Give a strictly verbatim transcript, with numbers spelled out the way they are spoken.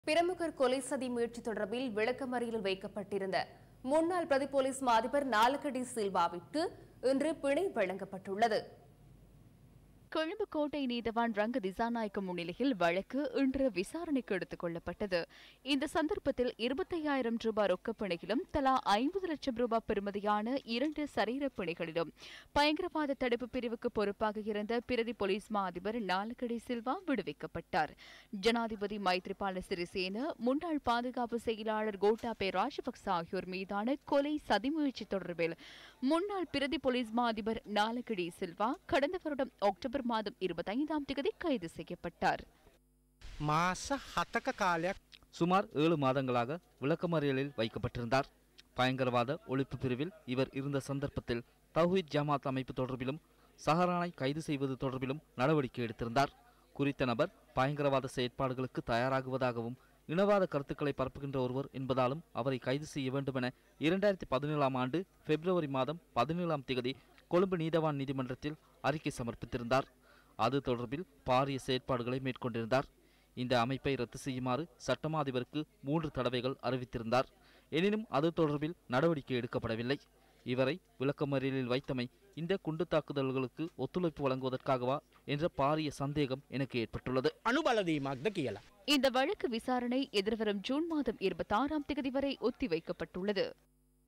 பிரமுகர் கொலை சதி முயற்சி தொடர்பில் விளக்கமறியலில் வைக்கப்பட்டிருந்த முன்னாள் பிரதி போலீஸ் மா அதிபர் நாலகடி சில்வாவிற்கு இன்று பிணை வழங்கப்பட்டுள்ளது. கொழும்பு கோட்டை நீதவான் ரங்க திசாநாயக்க முன்னிலையில் வழக்கு இன்று விசாரணைக்கு எடுத்துக் கொள்ளப்பட்டது. இந்த சந்தர்ப்பத்தில் இருபத்தையாயிரம் ரூபாய் ரொக்கப் பிணையிலும் தலா ஐம்பது லட்சம் ரூபாய் பெறுமதியான இரண்டு சரீர பிணைகளிலும் பயங்கரவாத தடுப்பு பிரிவுக்கு பொறுப்பாக இருந்த பிரதி போலீஸ் மா அதிபர் நாலகடி சில்வா விடுவிக்கப்பட்டார். ஜனாதிபதி மைத்ரிபால சிறிசேன, முன்னாள் பாதுகாப்பு செயலாளர் கோட்டாபய ராஜபக்ச ஆகியோர் மீதான கொலை சதி முயற்சி தொடர்பில் முன்னாள் பிரதி போலீஸ் மா அதிபர் நாலகடி சில்வா கடந்த வருடம் அக்டோபர் மாதம் இருபத்தைந்தாம் தேதி கைது செய்யப்பட்டார். சுமார் ஏழு மாதங்களாக விளக்கமறியலில் வைக்கப்பட்டிருந்தார். பயங்கரவாத ஒழிப்பு பிரிவில் இவர் இருந்த சந்தர்ப்பத்தில் தௌஹீத் ஜமாத் அமைப்பு தொடர்பிலும் சஹரானை கைது செய்வது தொடர்பிலும் நடவடிக்கை எடுத்திருந்தார். குறித்த நபர் பயங்கரவாத செயற்பாடுகளுக்கு தயாராகுவதாகவும் இனவாத கருத்துக்களை பரப்புகின்ற ஒருவர் என்பதாலும் அவரை கைது செய்ய வேண்டும் என இரண்டாயிரத்தி பதினேழாம் ஆண்டு பிப்ரவரி மாதம் பதினேழாம் தேதி கொழும்பு நீதவான் நீதிமன்றத்தில் அறிக்கை சமர்ப்பித்திருந்தார். அது தொடர்பில் பாரிய செயற்பாடுகளை மேற்கொண்டிருந்தார். இந்த அமைப்பை ரத்து செய்யுமாறு சட்டமா அதிபருக்கு மூன்று தடவைகள் அறிவித்திருந்தார். எனினும் அது தொடர்பில் நடவடிக்கை எடுக்கப்படவில்லை. இவரை விளக்கமறியலில் வைத்தமை இந்த குண்டு தாக்குதல்களுக்கு ஒத்துழைப்பு வழங்குவதற்காகவா என்ற பாரிய சந்தேகம் எனக்கு ஏற்பட்டுள்ளது. இந்த வழக்கு விசாரணை எதிர்வரும் ஜூன் மாதம் இருபத்தி ஆறாம் தேதி வரை ஒத்திவைக்கப்பட்டுள்ளது.